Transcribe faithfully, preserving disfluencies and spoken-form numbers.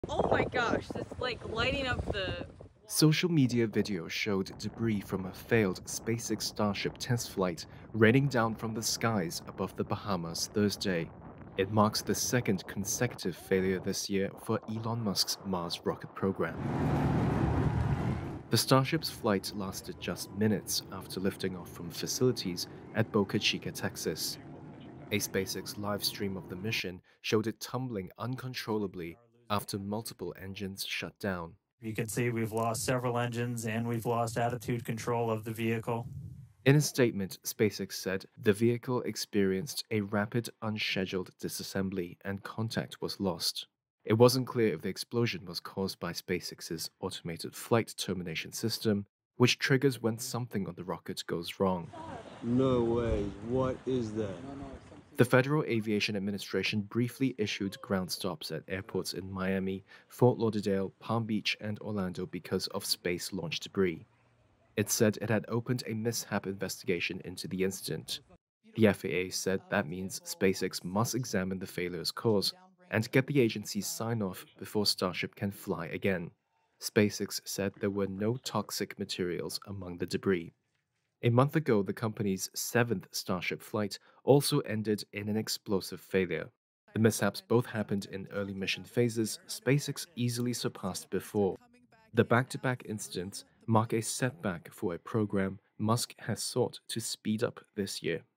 Oh my gosh, it's like lighting up the Social media video showed debris from a failed SpaceX Starship test flight raining down from the skies above the Bahamas Thursday. It marks the second consecutive failure this year for Elon Musk's Mars rocket program. The Starship's flight lasted just minutes after lifting off from facilities at Boca Chica, Texas. A SpaceX live stream of the mission showed it tumbling uncontrollably after multiple engines shut down. You can see we've lost several engines and we've lost attitude control of the vehicle. In a statement, SpaceX said the vehicle experienced a rapid, unscheduled disassembly and contact was lost. It wasn't clear if the explosion was caused by SpaceX's automated flight termination system, which triggers when something on the rocket goes wrong. No way. What is that? The Federal Aviation Administration briefly issued ground stops at airports in Miami, Fort Lauderdale, Palm Beach, and Orlando because of space launch debris. It said it had opened a mishap investigation into the incident. The F A A said that means SpaceX must examine the failure's cause and get the agency's sign off before Starship can fly again. SpaceX said there were no toxic materials among the debris. A month ago, the company's seventh Starship flight also ended in an explosive failure. The mishaps both happened in early mission phases SpaceX easily surpassed before. The back to back incidents mark a setback for a program Musk has sought to speed up this year.